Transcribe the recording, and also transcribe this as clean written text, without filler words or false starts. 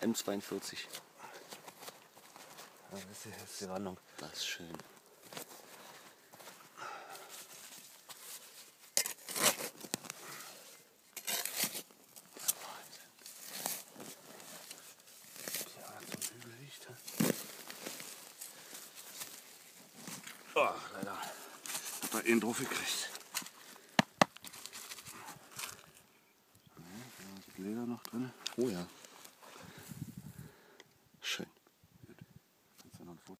M42. Ja, das ist die Randung. Das ist schön. Oh, leider. Hat er ihn drauf gekriegt. Da ist das Leder noch drin. Oh ja.